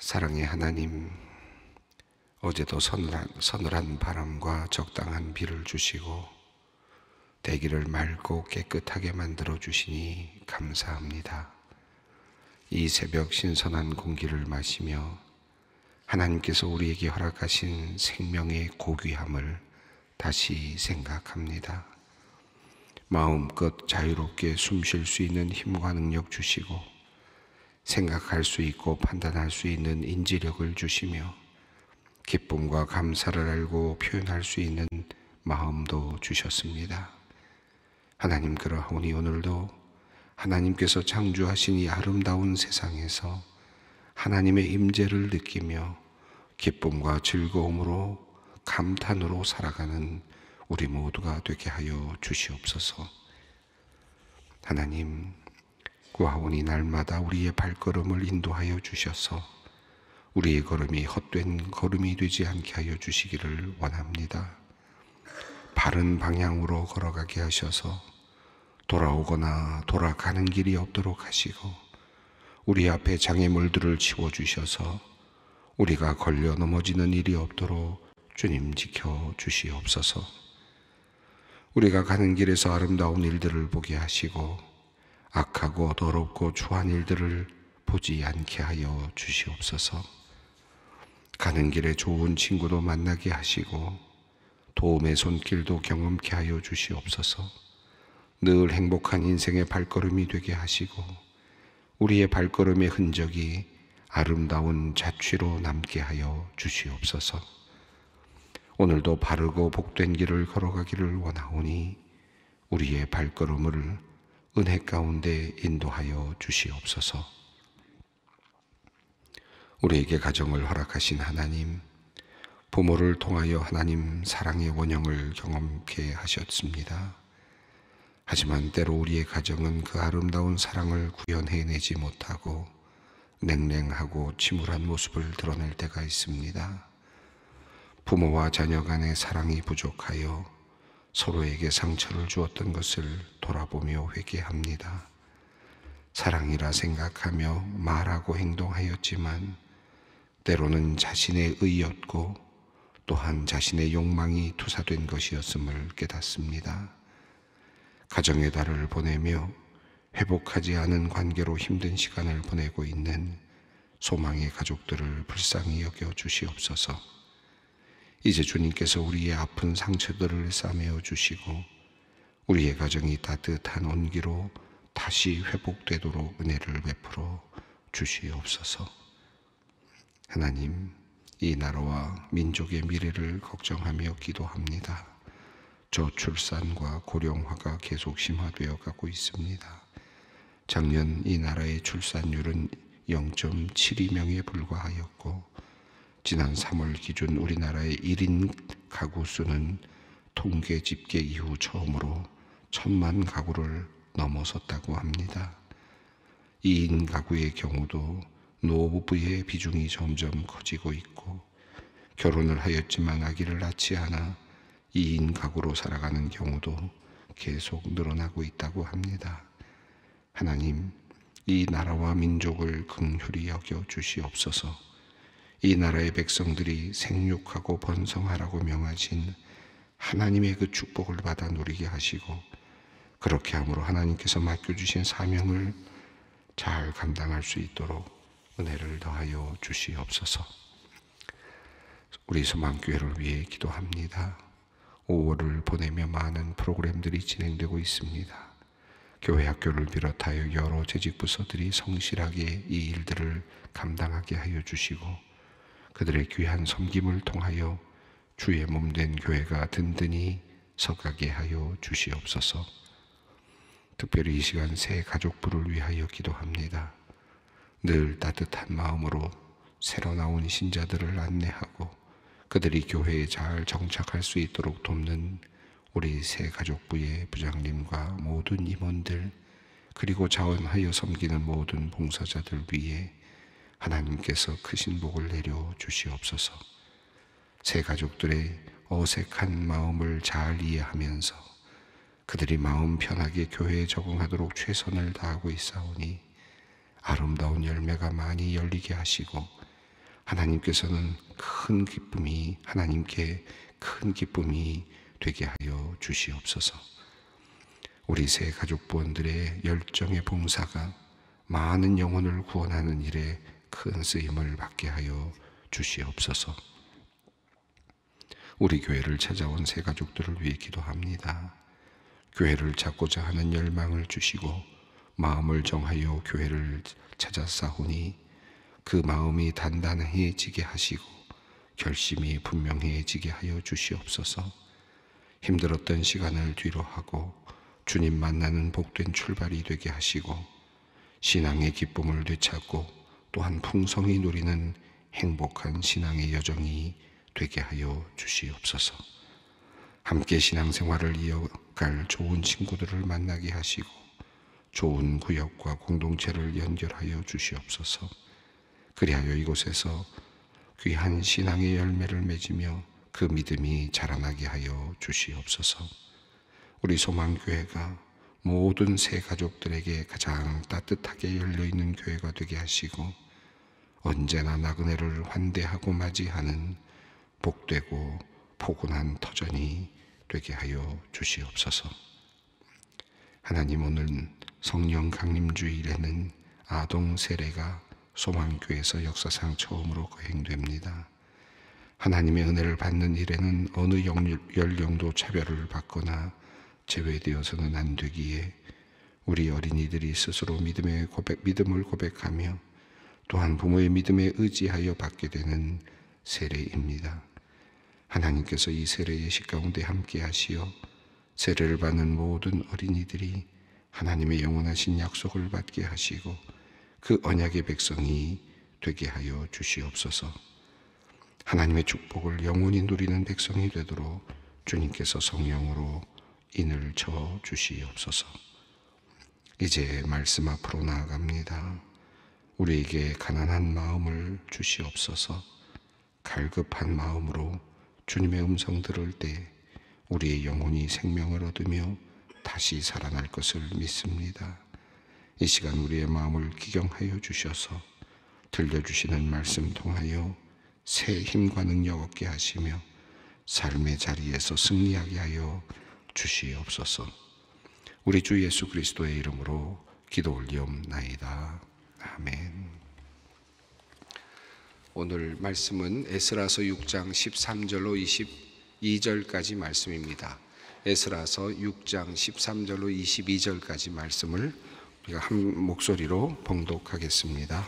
사랑의 하나님, 어제도 서늘한 바람과 적당한 비를 주시고 대기를 맑고 깨끗하게 만들어 주시니 감사합니다. 이 새벽 신선한 공기를 마시며 하나님께서 우리에게 허락하신 생명의 고귀함을 다시 생각합니다. 마음껏 자유롭게 숨 쉴 수 있는 힘과 능력 주시고 생각할 수 있고 판단할 수 있는 인지력을 주시며 기쁨과 감사를 알고 표현할 수 있는 마음도 주셨습니다. 하나님, 그러하오니 오늘도 하나님께서 창조하신 이 아름다운 세상에서 하나님의 임재를 느끼며 기쁨과 즐거움으로 감탄으로 살아가는 우리 모두가 되게 하여 주시옵소서. 하나님, 구하오니 날마다 우리의 발걸음을 인도하여 주셔서 우리의 걸음이 헛된 걸음이 되지 않게 하여 주시기를 원합니다. 바른 방향으로 걸어가게 하셔서 돌아오거나 돌아가는 길이 없도록 하시고 우리 앞에 장애물들을 치워주셔서 우리가 걸려 넘어지는 일이 없도록 주님 지켜 주시옵소서. 우리가 가는 길에서 아름다운 일들을 보게 하시고 악하고 더럽고 추한 일들을 보지 않게 하여 주시옵소서. 가는 길에 좋은 친구도 만나게 하시고 도움의 손길도 경험케 하여 주시옵소서. 늘 행복한 인생의 발걸음이 되게 하시고 우리의 발걸음의 흔적이 아름다운 자취로 남게 하여 주시옵소서. 오늘도 바르고 복된 길을 걸어가기를 원하오니 우리의 발걸음을 은혜 가운데 인도하여 주시옵소서. 우리에게 가정을 허락하신 하나님, 부모를 통하여 하나님 사랑의 원형을 경험케 하셨습니다. 하지만 때로 우리의 가정은 그 아름다운 사랑을 구현해내지 못하고 냉랭하고 침울한 모습을 드러낼 때가 있습니다. 부모와 자녀 간의 사랑이 부족하여 서로에게 상처를 주었던 것을 돌아보며 회개합니다. 사랑이라 생각하며 말하고 행동하였지만 때로는 자신의 의였고 또한 자신의 욕망이 투사된 것이었음을 깨닫습니다. 가정의 달을 보내며 회복하지 않은 관계로 힘든 시간을 보내고 있는 소망의 가족들을 불쌍히 여겨 주시옵소서. 이제 주님께서 우리의 아픈 상처들을 싸매어 주시고 우리의 가정이 따뜻한 온기로 다시 회복되도록 은혜를 베풀어 주시옵소서. 하나님, 이 나라와 민족의 미래를 걱정하며 기도합니다. 저출산과 고령화가 계속 심화되어 가고 있습니다. 작년 이 나라의 출산율은 0.72명에 불과하였고 지난 3월 기준 우리나라의 1인 가구 수는 통계 집계 이후 처음으로 1000만 가구를 넘어섰다고 합니다. 2인 가구의 경우도 노부부의 비중이 점점 커지고 있고 결혼을 하였지만 아기를 낳지 않아 2인 가구로 살아가는 경우도 계속 늘어나고 있다고 합니다. 하나님, 이 나라와 민족을 긍휼히 여겨 주시옵소서. 이 나라의 백성들이 생육하고 번성하라고 명하신 하나님의 그 축복을 받아 누리게 하시고 그렇게 함으로 하나님께서 맡겨주신 사명을 잘 감당할 수 있도록 은혜를 더하여 주시옵소서. 우리 소망교회를 위해 기도합니다. 5월을 보내며 많은 프로그램들이 진행되고 있습니다. 교회 학교를 비롯하여 여러 재직 부서들이 성실하게 이 일들을 감당하게 하여 주시고 그들의 귀한 섬김을 통하여 주의 몸된 교회가 든든히 서가게 하여 주시옵소서. 특별히 이 시간 새 가족부를 위하여 기도합니다. 늘 따뜻한 마음으로 새로 나온 신자들을 안내하고 그들이 교회에 잘 정착할 수 있도록 돕는 우리 새 가족부의 부장님과 모든 임원들 그리고 자원하여 섬기는 모든 봉사자들 위에 하나님께서 크신 복을 내려 주시옵소서. 새 가족들의 어색한 마음을 잘 이해하면서 그들이 마음 편하게 교회에 적응하도록 최선을 다하고 있사오니 아름다운 열매가 많이 열리게 하시고 하나님께서는 하나님께 큰 기쁨이 되게 하여 주시옵소서. 우리 새 가족부원들의 열정의 봉사가 많은 영혼을 구원하는 일에 큰 쓰임을 받게 하여 주시옵소서. 우리 교회를 찾아온 새 가족들을 위해 기도합니다. 교회를 찾고자 하는 열망을 주시고 마음을 정하여 교회를 찾았사오니 그 마음이 단단해지게 하시고 결심이 분명해지게 하여 주시옵소서. 힘들었던 시간을 뒤로하고 주님 만나는 복된 출발이 되게 하시고 신앙의 기쁨을 되찾고 또한 풍성히 누리는 행복한 신앙의 여정이 되게 하여 주시옵소서. 함께 신앙생활을 이어갈 좋은 친구들을 만나게 하시고 좋은 구역과 공동체를 연결하여 주시옵소서. 그리하여 이곳에서 귀한 신앙의 열매를 맺으며 그 믿음이 자라나게 하여 주시옵소서. 우리 소망교회가 모든 새 가족들에게 가장 따뜻하게 열려있는 교회가 되게 하시고 언제나 나그네를 환대하고 맞이하는 복되고 포근한 터전이 되게 하여 주시옵소서. 하나님, 오늘 성령 강림주일에는 아동 세례가 소망교회에서 역사상 처음으로 거행됩니다. 하나님의 은혜를 받는 일에는 어느 연령도 차별을 받거나 제외되어서는 안 되기에 우리 어린이들이 스스로 믿음을 고백하며 또한 부모의 믿음에 의지하여 받게 되는 세례입니다. 하나님께서 이 세례의 시 가운데 함께 하시어 세례를 받는 모든 어린이들이 하나님의 영원하신 약속을 받게 하시고 그 언약의 백성이 되게 하여 주시옵소서. 하나님의 축복을 영원히 누리는 백성이 되도록 주님께서 성령으로 인을 쳐 주시옵소서. 이제 말씀 앞으로 나아갑니다. 우리에게 가난한 마음을 주시옵소서. 갈급한 마음으로 주님의 음성 들을 때 우리의 영혼이 생명을 얻으며 다시 살아날 것을 믿습니다. 이 시간 우리의 마음을 기경하여 주셔서 들려주시는 말씀 통하여 새 힘과 능력 얻게 하시며 삶의 자리에서 승리하게 하여 주시옵소서. 우리 주 예수 그리스도의 이름으로 기도 올리옵나이다. 아멘. 오늘 말씀은 에스라서 6장 13절로 22절까지 말씀입니다. 에스라서 6장 13절로 22절까지 말씀을 우리가 한 목소리로 봉독하겠습니다.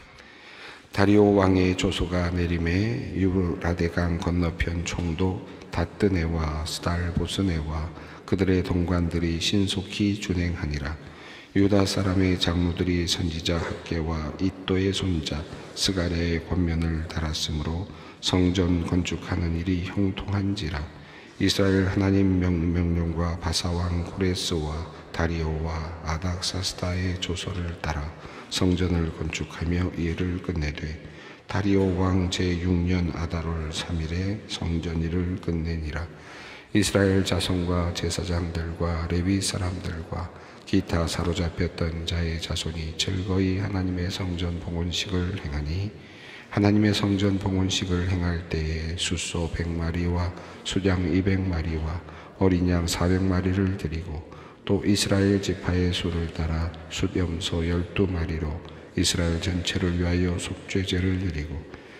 다리오 왕의 조소가 내림에 유브라데강 건너편 총독 다뜨네와 스달보스네와 그들의 동관들이 신속히 준행하니라. 유다 사람의 장로들이 선지자 학개와 이또의 손자 스가랴의 권면을 달았으므로 성전 건축하는 일이 형통한지라. 이스라엘 하나님 명령과 바사왕 고레스와 다리오와 아닥사스다의 조서를 따라 성전을 건축하며 일을 끝내되 다리오 왕 제6년 아달월 3일에 성전 일을 끝내니라. 이스라엘 자손과 제사장들과 레위 사람들과 기타 사로잡혔던 자의 자손이 즐거이 하나님의 성전 봉헌식을 행하니 하나님의 성전 봉헌식을 행할 때에 숫소 100마리와 수장 200마리와 어린 양 400마리를 드리고 또 이스라엘 지파의 수를 따라 숫염소 12마리로 이스라엘 전체를 위하여 속죄제를 드리고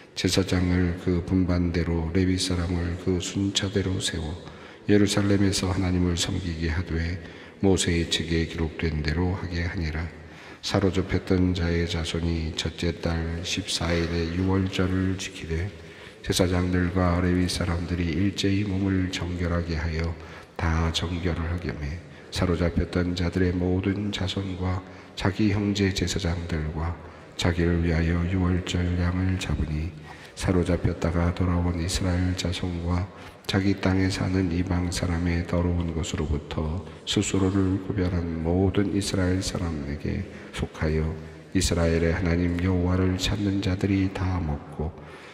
제사장을 그 분반대로 레위 사람을 그 순차대로 세워 예루살렘에서 하나님을 섬기게 하되 모세의 책에 기록된 대로 하게 하니라. 사로잡혔던 자의 자손이 첫째 달 14일에 유월절을 지키되 제사장들과 레위 사람들이 일제히 몸을 정결하게 하여 다 정결을 하게매 사로잡혔던 자들의 모든 자손과 자기 형제 제사장들과 자기를 위하여 유월절 양을 잡으니 사로잡혔다가 돌아온 이스라엘 자손과 자기 땅에 사는 이방 사람의 더러운 것으로부터 스스로를 구별한 모든 이스라엘 사람에게 속하여 이스라엘의 하나님 여호와를 찾는 자들이 다 먹고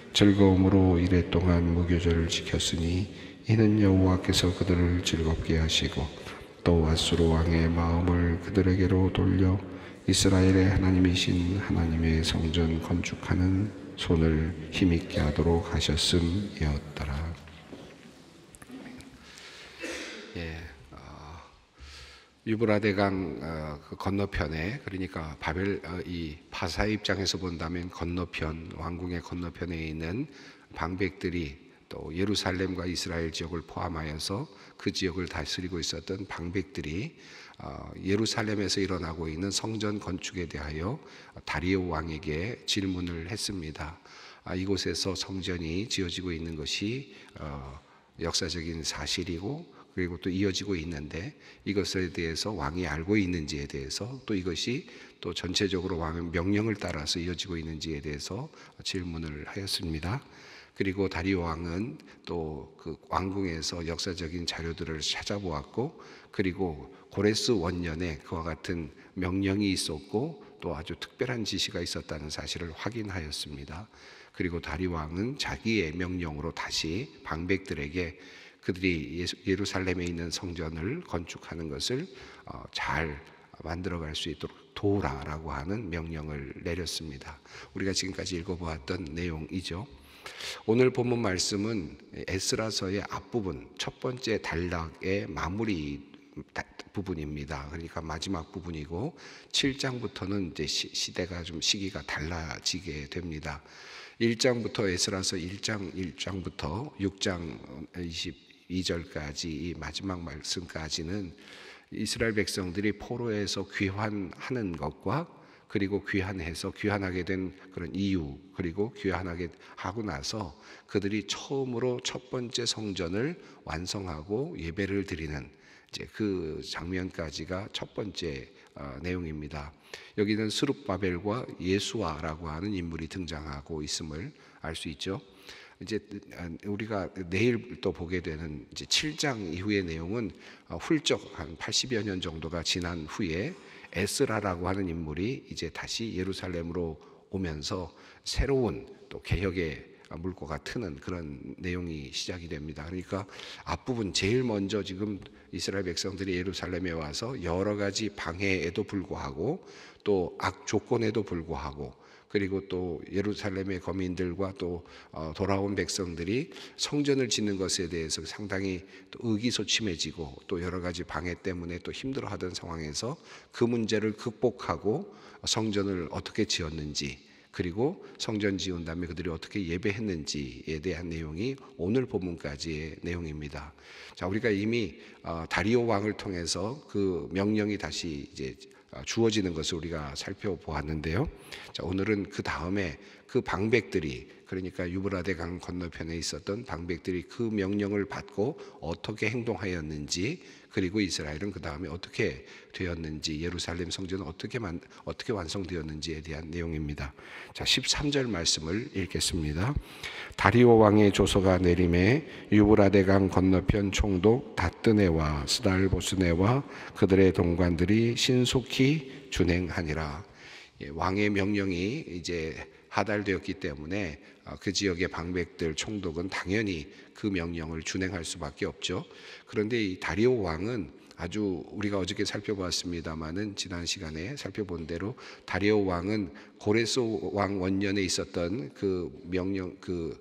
즐거움으로 이랫동안 무교절을 지켰으니 이는 여호와께서 그들을 즐겁게 하시고 또 아수르 왕의 마음을 그들에게로 돌려 이스라엘의 하나님이신 하나님의 성전 건축하는 손을 힘있게 하도록 하셨음이었더라. 유브라데강 그 건너편에, 그러니까 바벨 이 바사의 입장에서 본다면 건너편, 왕궁의 건너편에 있는 방백들이, 또 예루살렘과 이스라엘 지역을 포함하여서 그 지역을 다스리고 있었던 방백들이 예루살렘에서 일어나고 있는 성전 건축에 대하여 다리오 왕에게 질문을 했습니다. 이곳에서 성전이 지어지고 있는 것이 역사적인 사실이고, 그리고 또 이어지고 있는데 이것에 대해서 왕이 알고 있는지에 대해서, 또 이것이 또 전체적으로 왕의 명령을 따라서 이어지고 있는지에 대해서 질문을 하였습니다. 그리고 다리오 왕은 또 그 왕궁에서 역사적인 자료들을 찾아보았고, 그리고 고레스 원년에 그와 같은 명령이 있었고 또 아주 특별한 지시가 있었다는 사실을 확인하였습니다. 그리고 다리오 왕은 자기의 명령으로 다시 방백들에게 그들이 예루살렘에 있는 성전을 건축하는 것을 잘 만들어갈 수 있도록 도우라라고 하는 명령을 내렸습니다. 우리가 지금까지 읽어보았던 내용이죠. 오늘 본문 말씀은 에스라서의 앞부분, 첫 번째 단락의 마무리 부분입니다. 그러니까 마지막 부분이고, 7장부터는 이제 시대가 좀 시기가 달라지게 됩니다. 1장부터 에스라서 1장부터 6장 22절까지 이 마지막 말씀까지는 이스라엘 백성들이 포로에서 귀환하는 것과, 그리고 귀환해서 귀환하게 된 그런 이유, 그리고 귀환하게 하고 나서 그들이 처음으로 첫 번째 성전을 완성하고 예배를 드리는 이제 그 장면까지가 첫 번째 내용입니다. 여기는 스룹바벨과 예수아라고 하는 인물이 등장하고 있음을 알 수 있죠. 이제 우리가 내일 또 보게 되는 이제 7장 이후의 내용은 훌쩍 한 80여 년 정도가 지난 후에 에스라라고 하는 인물이 이제 다시 예루살렘으로 오면서 새로운 또 개혁의 물꼬가 트는 그런 내용이 시작이 됩니다. 그러니까 앞부분 제일 먼저 지금 이스라엘 백성들이 예루살렘에 와서 여러 가지 방해에도 불구하고 또 악조건에도 불구하고, 그리고 또 예루살렘의 거민들과 또 돌아온 백성들이 성전을 짓는 것에 대해서 상당히 또 의기소침해지고 또 여러 가지 방해 때문에 또 힘들어하던 상황에서 그 문제를 극복하고 성전을 어떻게 지었는지, 그리고 성전 지은 다음에 그들이 어떻게 예배했는지에 대한 내용이 오늘 본문까지의 내용입니다. 자, 우리가 이미 다리오 왕을 통해서 그 명령이 다시 이제 주어지는 것을 우리가 살펴보았는데요. 자, 오늘은 그 다음에 그 방백들이, 그러니까 유브라데 강 건너편에 있었던 방백들이 그 명령을 받고 어떻게 행동하였는지, 그리고 이스라엘은 그 다음에 어떻게 되었는지, 예루살렘 성전은 어떻게 완성되었는지에 대한 내용입니다. 자, 13절 말씀을 읽겠습니다. 다리오 왕의 조서가 내림에 유브라데 강 건너편 총독 다뜨네와 스달보스네와 그들의 동관들이 신속히 준행하니라. 왕의 명령이 이제 하달되었기 때문에 그 지역의 방백들 총독은 당연히 그 명령을 준행할 수밖에 없죠. 그런데 이 다리오 왕은 아주, 우리가 어저께 살펴보았습니다마는 지난 시간에 살펴본 대로 다리오 왕은 고레스 왕 원년에 있었던 그 명령, 그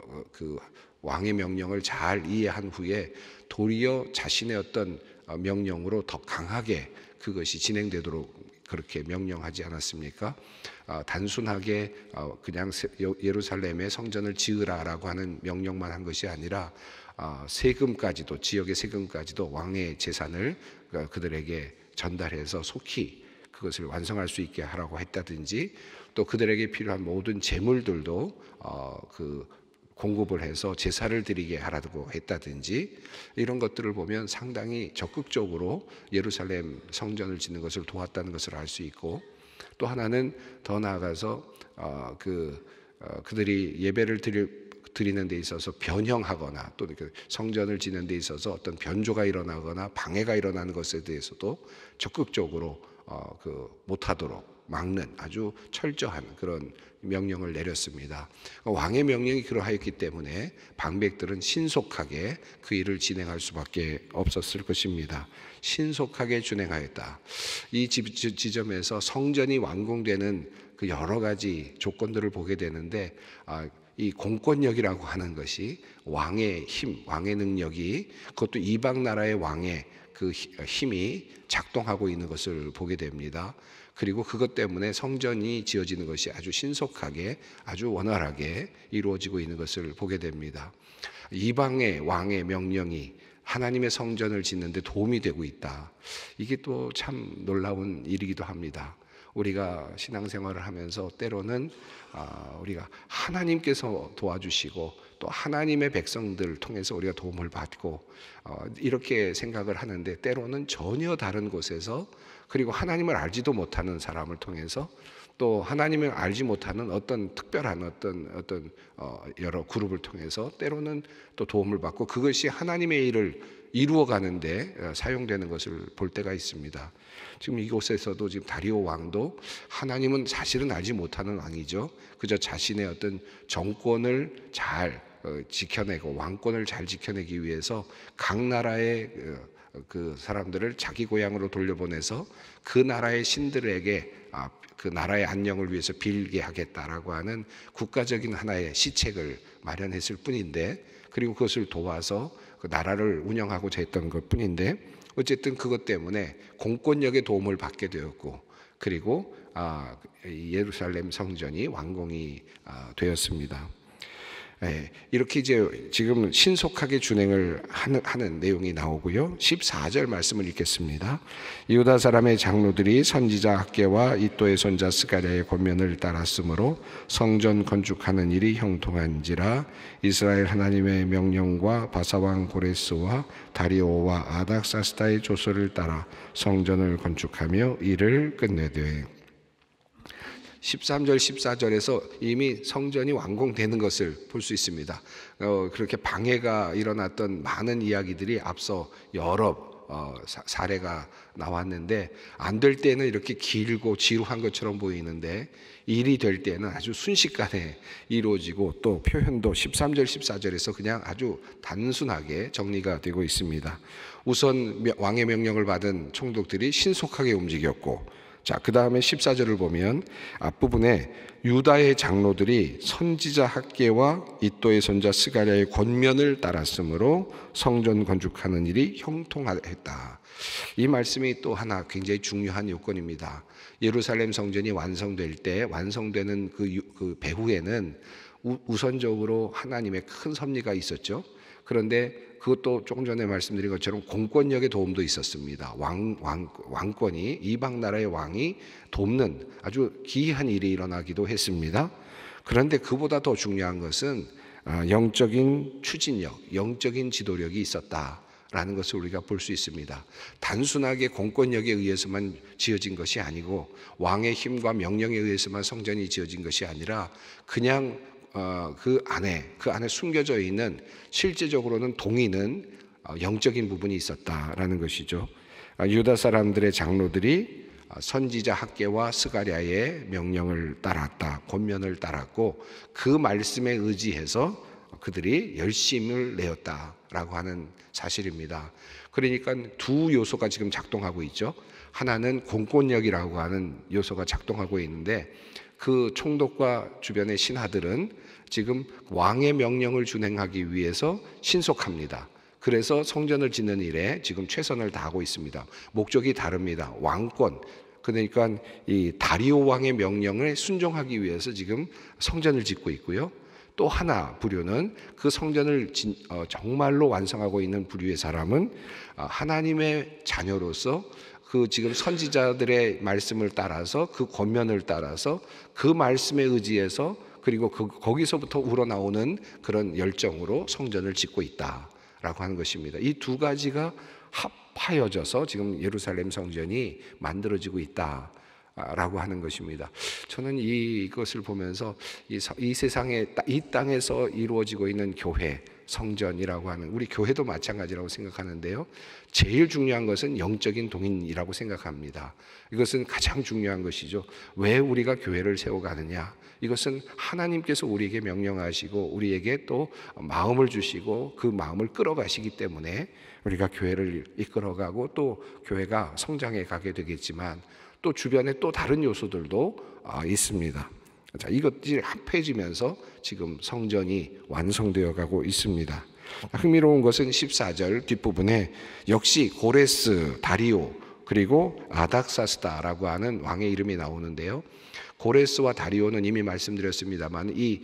왕의 명령을 잘 이해한 후에 도리어 자신의 어떤 명령으로 더 강하게 그것이 진행되도록 그렇게 명령하지 않았습니까? 단순하게 그냥 예루살렘에 성전을 지으라라고 하는 명령만 한 것이 아니라 세금까지도, 지역의 세금까지도 왕의 재산을 그들에게 전달해서 속히 그것을 완성할 수 있게 하라고 했다든지, 또 그들에게 필요한 모든 재물들도 공급을 해서 제사를 드리게 하라고 했다든지, 이런 것들을 보면 상당히 적극적으로 예루살렘 성전을 짓는 것을 도왔다는 것을 알 수 있고, 또 하나는 더 나아가서 그들이 예배를 드리는 데 있어서 변형하거나 또 성전을 짓는 데 있어서 어떤 변조가 일어나거나 방해가 일어나는 것에 대해서도 적극적으로 못하도록 막는 아주 철저한 그런 명령을 내렸습니다. 왕의 명령이 그러하였기 때문에 방백들은 신속하게 그 일을 진행할 수밖에 없었을 것입니다. 신속하게 진행하였다. 이 지점에서 성전이 완공되는 그 여러 가지 조건들을 보게 되는데, 이 공권력이라고 하는 것이 왕의 힘, 왕의 능력이, 그것도 이방 나라의 왕의 그 힘이 작동하고 있는 것을 보게 됩니다. 그리고 그것 때문에 성전이 지어지는 것이 아주 신속하게, 아주 원활하게 이루어지고 있는 것을 보게 됩니다. 이방의 왕의 명령이 하나님의 성전을 짓는 데 도움이 되고 있다. 이게 또 참 놀라운 일이기도 합니다. 우리가 신앙생활을 하면서 때로는 우리가 하나님께서 도와주시고 또 하나님의 백성들을 통해서 우리가 도움을 받고 이렇게 생각을 하는데, 때로는 전혀 다른 곳에서, 그리고 하나님을 알지도 못하는 사람을 통해서, 또 하나님을 알지 못하는 어떤 특별한 어떤 여러 그룹을 통해서 때로는 또 도움을 받고, 그것이 하나님의 일을 이루어가는데 사용되는 것을 볼 때가 있습니다. 지금 이곳에서도 지금 다리오 왕도 하나님은 사실은 알지 못하는 왕이죠. 그저 자신의 어떤 정권을 잘 지켜내고 왕권을 잘 지켜내기 위해서 각 나라의 그 사람들을 자기 고향으로 돌려보내서 그 나라의 신들에게 그 나라의 안녕을 위해서 빌게 하겠다라고 하는 국가적인 하나의 시책을 마련했을 뿐인데, 그리고 그것을 도와서 그 나라를 운영하고자 했던 것 뿐인데, 어쨌든 그것 때문에 공권력의 도움을 받게 되었고, 그리고 예루살렘 성전이 완공이 되었습니다. 이렇게 이제 지금 신속하게 준행을 하는 내용이 나오고요. 14절 말씀을 읽겠습니다. 유다 사람의 장로들이 선지자 학개와 이또의 손자 스가랴의 권면을 따랐으므로 성전 건축하는 일이 형통한지라. 이스라엘 하나님의 명령과 바사왕 고레스와 다리오와 아닥사스다의 조서를 따라 성전을 건축하며 일을 끝내되. 13절 14절에서 이미 성전이 완공되는 것을 볼 수 있습니다. 그렇게 방해가 일어났던 많은 이야기들이 앞서 여러 사례가 나왔는데, 안 될 때는 이렇게 길고 지루한 것처럼 보이는데 일이 될 때는 아주 순식간에 이루어지고, 또 표현도 13절 14절에서 그냥 아주 단순하게 정리가 되고 있습니다. 우선 왕의 명령을 받은 총독들이 신속하게 움직였고, 자, 그 다음에 14절을 보면 앞부분에 유다의 장로들이 선지자 학개와 이또의 손자 스가랴의 권면을 따랐으므로 성전 건축하는 일이 형통하였다. 이 말씀이 또 하나 굉장히 중요한 요건입니다. 예루살렘 성전이 완성될 때, 완성되는 그 배후에는 우선적으로 하나님의 큰 섭리가 있었죠. 그런데 그것도 조금 전에 말씀드린 것처럼 공권력의 도움도 있었습니다. 왕권이, 이방 나라의 왕이 돕는 아주 기이한 일이 일어나기도 했습니다. 그런데 그보다 더 중요한 것은 영적인 추진력, 영적인 지도력이 있었다라는 것을 우리가 볼 수 있습니다. 단순하게 공권력에 의해서만 지어진 것이 아니고, 왕의 힘과 명령에 의해서만 성전이 지어진 것이 아니라, 그냥 그 안에 숨겨져 있는, 실제적으로는 동의는 영적인 부분이 있었다라는 것이죠. 유다 사람들의 장로들이 선지자 학개와 스가랴의 명령을 따랐다, 권면을 따랐고, 그 말씀에 의지해서 그들이 열심을 내었다라고 하는 사실입니다. 그러니까 두 요소가 지금 작동하고 있죠. 하나는 공권력이라고 하는 요소가 작동하고 있는데, 그 총독과 주변의 신하들은 지금 왕의 명령을 준행하기 위해서 신속합니다. 그래서 성전을 짓는 일에 지금 최선을 다하고 있습니다. 목적이 다릅니다. 왕권, 그러니까 이 다리오 왕의 명령을 순종하기 위해서 지금 성전을 짓고 있고요. 또 하나 부류는 그 성전을 정말로 완성하고 있는 부류의 사람은 하나님의 자녀로서 그 지금 선지자들의 말씀을 따라서, 그 권면을 따라서, 그 말씀에 의지해서, 그리고 거기서부터 우러나오는 그런 열정으로 성전을 짓고 있다라고 하는 것입니다. 이 두 가지가 합하여져서 지금 예루살렘 성전이 만들어지고 있다라고 하는 것입니다. 저는 이것을 보면서 이 세상에, 이 땅에서 이루어지고 있는 교회, 성전이라고 하는, 우리 교회도 마찬가지라고 생각하는데요. 제일 중요한 것은 영적인 동인이라고 생각합니다. 이것은 가장 중요한 것이죠. 왜 우리가 교회를 세워가느냐? 이것은 하나님께서 우리에게 명령하시고 우리에게 또 마음을 주시고 그 마음을 끌어가시기 때문에 우리가 교회를 이끌어가고 또 교회가 성장해 가게 되겠지만, 또 주변에 또 다른 요소들도 있습니다. 자, 이것들이 합해지면서 지금 성전이 완성되어 가고 있습니다. 흥미로운 것은 14절 뒷부분에 역시 고레스, 다리오, 그리고 아닥사스다라고 하는 왕의 이름이 나오는데요. 고레스와 다리오는 이미 말씀드렸습니다만 이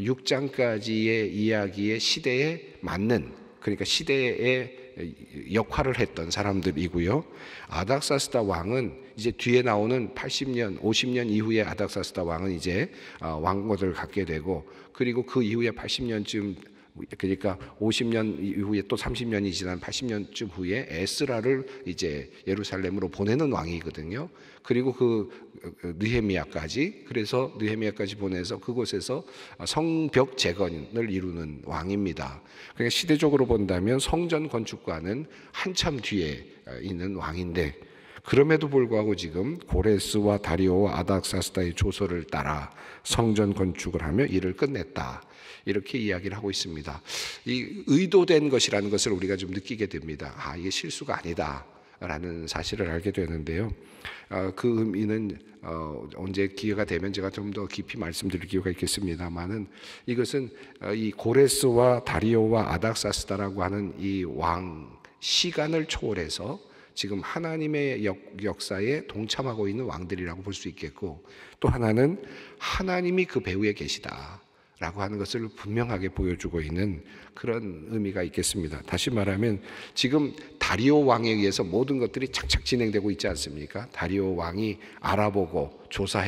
6장까지의 이야기의 시대에 맞는, 그러니까 시대의 역할을 했던 사람들이고요. 아닥사스다 왕은 이제 뒤에 나오는 80년, 50년 이후에 아닥사스다 왕은 이제 왕국을 갖게 되고, 그리고 그 이후에 80년쯤, 그러니까 50년 이후에 또 30년이 지난 80년쯤 후에 에스라를 이제 예루살렘으로 보내는 왕이거든요. 그리고 그 느헤미야까지, 그래서 느헤미야까지 보내서 그곳에서 성벽 재건을 이루는 왕입니다. 그러니까 시대적으로 본다면 성전 건축과는 한참 뒤에 있는 왕인데, 그럼에도 불구하고 지금 고레스와 다리오와 아닥사스다의 조서를 따라 성전 건축을 하며 일을 끝냈다, 이렇게 이야기를 하고 있습니다. 이 의도된 것이라는 것을 우리가 좀 느끼게 됩니다. 이게 실수가 아니다 라는 사실을 알게 되는데요. 그 의미는 언제 기회가 되면 제가 좀 더 깊이 말씀드릴 기회가 있겠습니다만은, 이것은 이 고레스와 다리오와 아닥사스다라고 하는 이 왕 시간을 초월해서 지금 하나님의 역사에 동참하고 있는 왕들이라고 볼 수 있겠고, 또 하나는 하나님이 그 배후에 계시다 라고 하는 것을 분명하게 보여주고 있는 그런 의미가 있겠습니다. 다시 말하면 지금 다리오 왕에 의해서 모든 것들이 착착 진행되고 있지 않습니까? 다리오 왕이 알아보고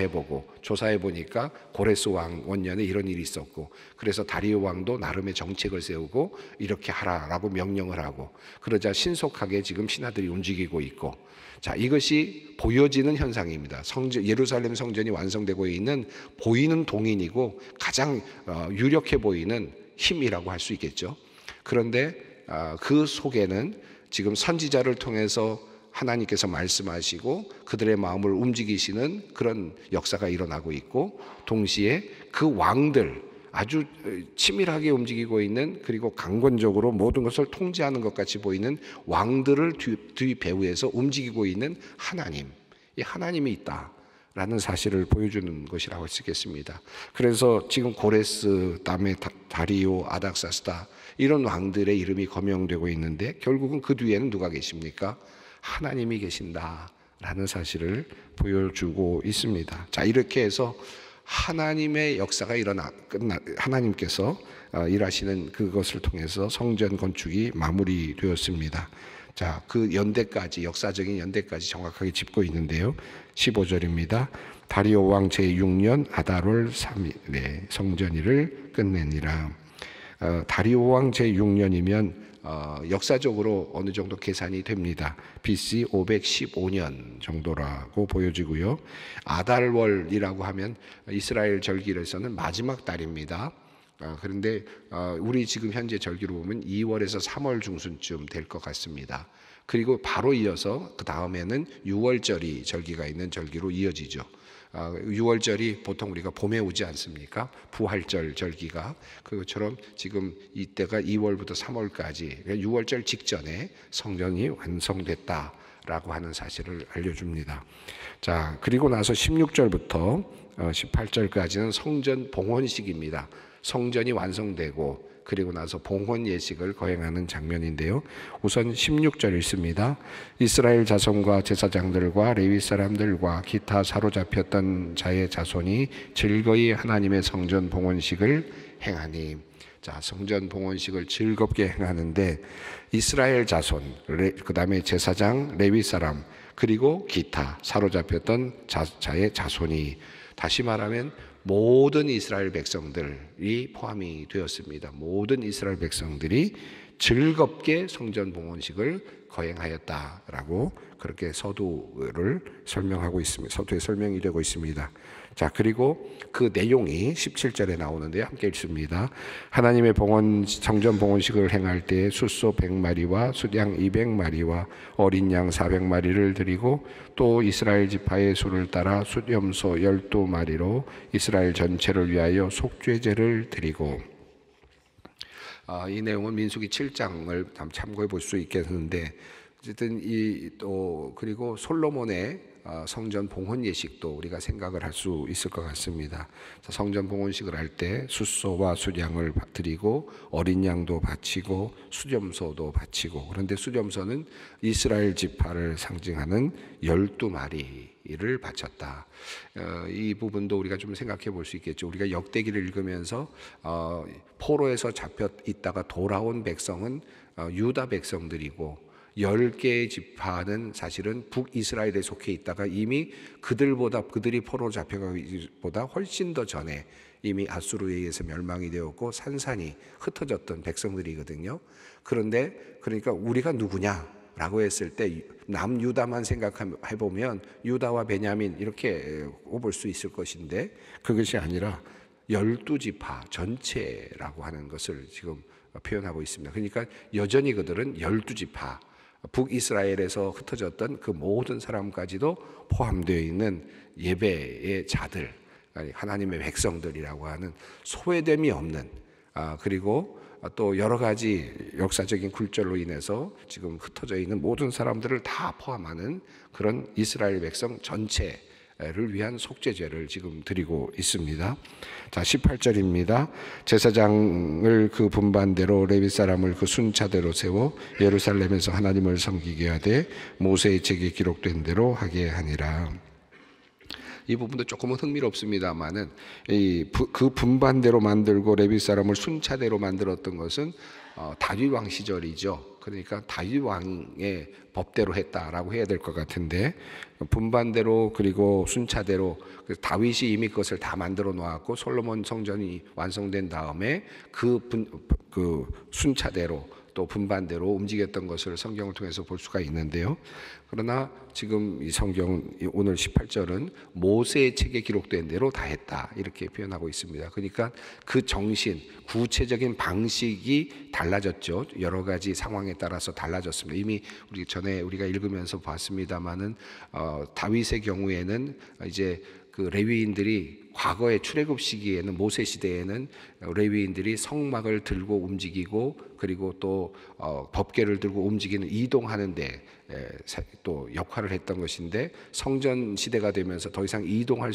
조사해보니까 고레스 왕 원년에 이런 일이 있었고, 그래서 다리오 왕도 나름의 정책을 세우고 이렇게 하라라고 명령을 하고, 그러자 신속하게 지금 신하들이 움직이고 있고, 자, 이것이 보여지는 현상입니다. 예루살렘 성전이 완성되고 있는 보이는 동인이고 가장 유력해 보이는 힘이라고 할 수 있겠죠. 그런데 그 속에는 지금 선지자를 통해서 하나님께서 말씀하시고 그들의 마음을 움직이시는 그런 역사가 일어나고 있고, 동시에 그 왕들, 아주 치밀하게 움직이고 있는, 그리고 강권적으로 모든 것을 통제하는 것 같이 보이는 왕들을 뒤 배후에서 움직이고 있는 하나님, 이 하나님이 있다라는 사실을 보여주는 것이라고 할 수 있겠습니다. 그래서 지금 고레스, 다음에 다리오, 아닥사스다, 이런 왕들의 이름이 거명되고 있는데, 결국은 그 뒤에는 누가 계십니까? 하나님이 계신다라는 사실을 보여주고 있습니다. 자, 이렇게 해서 하나님의 역사가 하나님께서 일하시는 그것을 통해서 성전 건축이 마무리되었습니다. 자, 그 연대까지, 역사적인 연대까지 정확하게 짚고 있는데요. 15절입니다. 다리오 왕 제6년 아달월 3일에 성전일을 끝내니라. 다리오 왕 제6년이면 역사적으로 어느 정도 계산이 됩니다. BC 515년 정도라고 보여지고요. 아달월이라고 하면 이스라엘 절기에서는 마지막 달입니다. 그런데 우리 지금 현재 절기로 보면 2월에서 3월 중순쯤 될 것 같습니다. 그리고 바로 이어서 그 다음에는 6월절이 절기가 있는 절기로 이어지죠. 6월절이 보통 우리가 봄에 오지 않습니까? 부활절 절기가. 그것처럼 지금 이때가 2월부터 3월까지 6월절 직전에 성전이 완성됐다라고 하는 사실을 알려줍니다. 자, 그리고 나서 16절부터 18절까지는 성전 봉헌식입니다. 성전이 완성되고 그리고 나서 봉헌 예식을 거행하는 장면인데요. 우선 16절 읽습니다. 이스라엘 자손과 제사장들과 레위 사람들과 기타 사로잡혔던 자의 자손이 즐거이 하나님의 성전 봉헌식을 행하니. 자, 성전 봉헌식을 즐겁게 행하는데 이스라엘 자손, 그 다음에 제사장, 레위 사람, 그리고 기타 사로잡혔던 자의 자손이, 다시 말하면 모든 이스라엘 백성들이 포함이 되었습니다. 모든 이스라엘 백성들이 즐겁게 성전 봉헌식을 거행하였다라고 그렇게 서두를 설명하고 있습니다. 서두에 설명이 되고 있습니다. 자, 그리고 그 내용이 17절에 나오는데요. 함께 읽습니다. 하나님의 성전 봉헌식을 행할 때 숫소 100마리와 숫양 200마리와 어린 양 400마리를 드리고 또 이스라엘 지파의 수를 따라 숫염소 12마리로 이스라엘 전체를 위하여 속죄제를 드리고. 이 내용은 민수기 7장을 참고해 볼 수 있겠는데, 어쨌든 그리고 솔로몬의 성전 봉헌 예식도 우리가 생각을 할 수 있을 것 같습니다. 성전 봉헌식을 할 때 숫소와 숫양을 드리고 어린 양도 바치고 숫염소도 바치고, 그런데 숫염소는 이스라엘 지파를 상징하는 12마리를 바쳤다. 이 부분도 우리가 좀 생각해 볼 수 있겠죠. 우리가 역대기를 읽으면서 포로에서 잡혀 있다가 돌아온 백성은 유다 백성들이고 10개의 지파는 사실은 북이스라엘에 속해 있다가 이미 그들이 포로로 잡혀가기보다 훨씬 더 전에 이미 아수르에 의해서 멸망이 되었고 산산이 흩어졌던 백성들이거든요. 그러니까 우리가 누구냐라고 했을 때 남유다만 생각해보면 유다와 베냐민 이렇게 꼽을 수 있을 것인데, 그것이 아니라 12지파 전체라고 하는 것을 지금 표현하고 있습니다. 그러니까 여전히 그들은 12지파, 북이스라엘에서 흩어졌던 그 모든 사람까지도 포함되어 있는 예배의 자들, 하나님의 백성들이라고 하는 소외됨이 없는, 그리고 또 여러 가지 역사적인 굴절로 인해서 지금 흩어져 있는 모든 사람들을 다 포함하는 그런 이스라엘 백성 전체를 위한 속죄제를 지금 드리고 있습니다. 자, 18절입니다. 제사장을 그 분반대로 레위 사람을 그 순차대로 세워 예루살렘에서 하나님을 섬기게 하되 모세의 책에 기록된 대로 하게 하니라. 이 부분도 조금은 흥미롭습니다만은 그 분반대로 만들고 레위 사람을 순차대로 만들었던 것은 다윗 왕 시절이죠. 그러니까 다윗 왕의 법대로 했다라고 해야 될 것 같은데, 분반대로 그리고 순차대로 다윗이 이미 그것을 다 만들어 놓았고 솔로몬 성전이 완성된 다음에 그 순차대로 또 분반대로 움직였던 것을 성경을 통해서 볼 수가 있는데요. 그러나 지금 이 성경 오늘 18절은 모세의 책에 기록된 대로 다 했다 이렇게 표현하고 있습니다. 그러니까 그 정신, 구체적인 방식이 달라졌죠. 여러 가지 상황에 따라서 달라졌습니다. 이미 우리가 읽으면서 봤습니다마는 다윗의 경우에는 이제 그 레위인들이 과거의 출애굽 시기에는 모세 시대에는 레위인들이 성막을 들고 움직이고 그리고 또 법궤를 들고 움직이는 이동하는데 또 역할을 했던 것인데, 성전 시대가 되면서 더 이상 이동할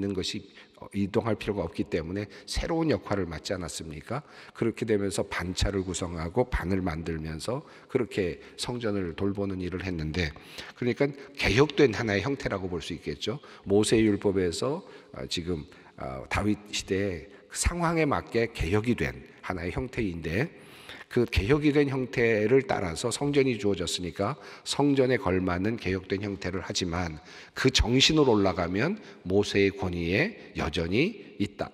필요가 없기 때문에 새로운 역할을 맡지 않았습니까? 그렇게 되면서 반차를 구성하고 반을 만들면서 그렇게 성전을 돌보는 일을 했는데, 그러니까 개혁된 하나의 형태라고 볼 수 있겠죠. 모세율법에서 지금 다윗 시대의 상황에 맞게 개혁이 된 하나의 형태인데, 그 개혁이 된 형태를 따라서 성전이 주어졌으니까 성전에 걸맞는 개혁된 형태를 하지만 그 정신으로 올라가면 모세의 권위에 여전히 있다,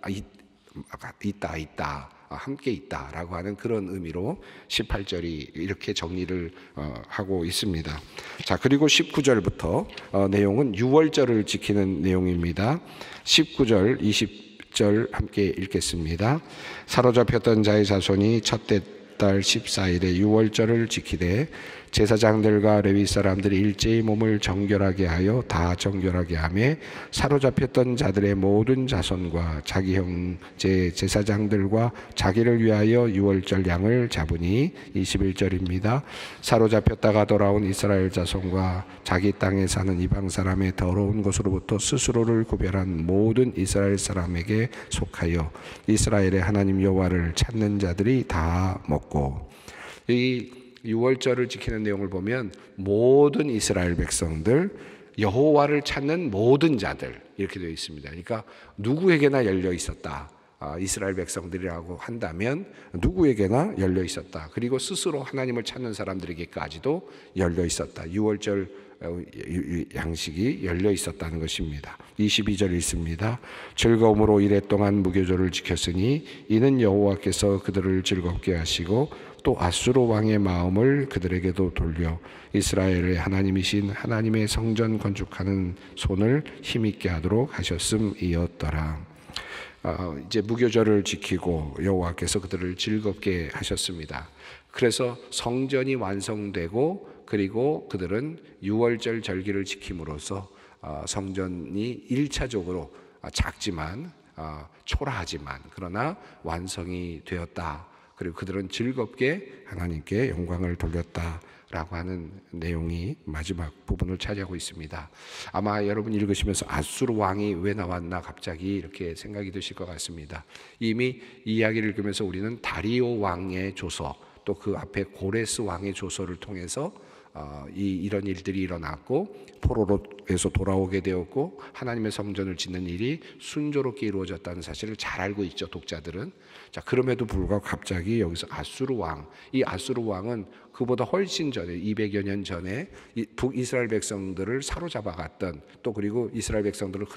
함께 있다라고 하는 그런 의미로 18절이 이렇게 정리를 하고 있습니다. 자, 그리고 19절부터 내용은 유월절을 지키는 내용입니다. 19절, 20절 함께 읽겠습니다. 사로잡혔던 자의 자손이 첫째 달 14일에 유월절을 지키되 제사장들과 레위 사람들이 일제히 몸을 정결하게 하여 다 정결하게 하며 사로잡혔던 자들의 모든 자손과 자기 형제 제사장들과 자기를 위하여 유월절 양을 잡으니. 21절입니다. 사로잡혔다가 돌아온 이스라엘 자손과 자기 땅에 사는 이방 사람의 더러운 것으로부터 스스로를 구별한 모든 이스라엘 사람에게 속하여 이스라엘의 하나님 여호와를 찾는 자들이 다 먹고. 이 유월절을 지키는 내용을 보면 모든 이스라엘 백성들, 여호와를 찾는 모든 자들 이렇게 되어 있습니다. 그러니까 누구에게나 열려 있었다. 이스라엘 백성들이라고 한다면 누구에게나 열려 있었다. 그리고 스스로 하나님을 찾는 사람들에게까지도 열려 있었다. 유월절 양식이 열려 있었다는 것입니다. 22절 읽습니다. 즐거움으로 이랫동안 무교절을 지켰으니 이는 여호와께서 그들을 즐겁게 하시고 또 아수르 왕의 마음을 그들에게도 돌려 이스라엘의 하나님이신 하나님의 성전 건축하는 손을 힘있게 하도록 하셨음이었더라. 이제 무교절을 지키고 여호와께서 그들을 즐겁게 하셨습니다. 그래서 성전이 완성되고 그리고 그들은 유월절 절기를 지킴으로써 성전이 1차적으로 작지만 초라하지만 그러나 완성이 되었다. 그리고 그들은 즐겁게 하나님께 영광을 돌렸다라고 하는 내용이 마지막 부분을 차지하고 있습니다. 아마 여러분 읽으시면서 아수르 왕이 왜 나왔나 갑자기 이렇게 생각이 드실 것 같습니다. 이미 이 이야기를 읽으면서 우리는 다리오 왕의 조서 또 그 앞에 고레스 왕의 조서를 통해서 이런 일들이 일어났고 포로로에서 돌아오게 되었고 하나님의 성전을 짓는 일이 순조롭게 이루어졌다는 사실을 잘 알고 있죠, 독자들은. 자, 그럼에도 불구하고 갑자기 여기서 아수르 왕, 이 아수르 왕은 그보다 훨씬 전에 200여 년 전에 북이스라엘 백성들을 사로잡아갔던 또 그리고 이스라엘 백성들을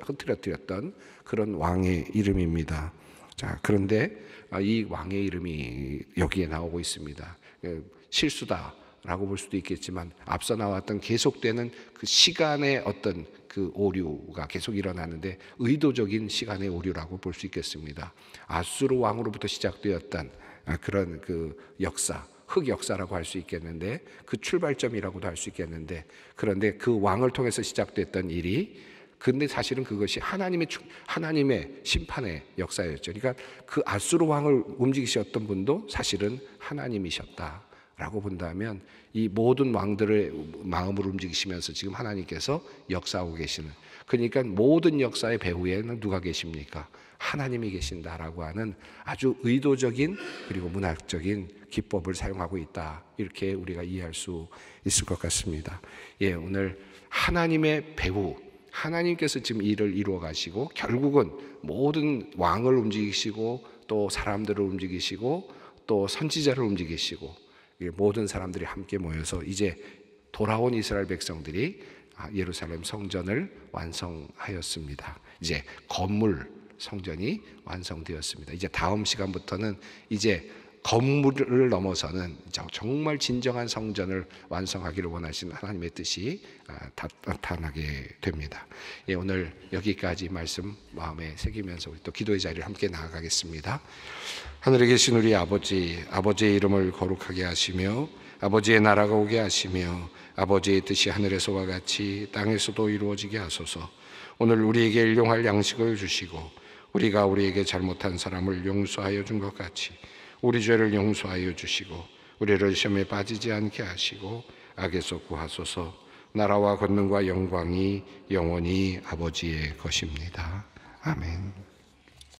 흩뜨렸던 그런 왕의 이름입니다. 자, 그런데 이 왕의 이름이 여기에 나오고 있습니다. 실수다 라고 볼 수도 있겠지만 앞서 나왔던 계속되는 그 시간의 어떤 그 오류가 계속 일어나는데 의도적인 시간의 오류라고 볼 수 있겠습니다. 아수르 왕으로부터 시작되었던 그런 그 역사, 흑역사라고 할 수 있겠는데 그 출발점이라고도 할 수 있겠는데 그런데 그 왕을 통해서 시작됐던 일이 근데 사실은 그것이 하나님의 심판의 역사였죠. 그러니까 그 아수르 왕을 움직이셨던 분도 사실은 하나님이셨다. 라고 본다면 이 모든 왕들의 마음을 움직이시면서 지금 하나님께서 역사하고 계시는, 그러니까 모든 역사의 배후에는 누가 계십니까? 하나님이 계신다라고 하는 아주 의도적인 그리고 문학적인 기법을 사용하고 있다, 이렇게 우리가 이해할 수 있을 것 같습니다. 예, 오늘 하나님의 배후, 하나님께서 지금 일을 이루어 가시고 결국은 모든 왕을 움직이시고 또 사람들을 움직이시고 또 선지자를 움직이시고 모든 사람들이 함께 모여서 이제 돌아온 이스라엘 백성들이 예루살렘 성전을 완성하였습니다. 이제 건물 성전이 완성되었습니다. 이제 다음 시간부터는 이제 건물을 넘어서는 정말 진정한 성전을 완성하기를 원하시는 하나님의 뜻이 나타나게 됩니다. 예, 오늘 여기까지 말씀 마음에 새기면서 우리 또 기도의 자리를 함께 나아가겠습니다. 하늘에 계신 우리 아버지, 아버지의 이름을 거룩하게 하시며 아버지의 나라가 오게 하시며 아버지의 뜻이 하늘에서와 같이 땅에서도 이루어지게 하소서. 오늘 우리에게 일용할 양식을 주시고 우리가 우리에게 잘못한 사람을 용서하여 준 것 같이 우리 죄를 용서하여 주시고 우리를 시험에 빠지지 않게 하시고 악에서 구하소서. 나라와 권능과 영광이 영원히 아버지의 것입니다. 아멘.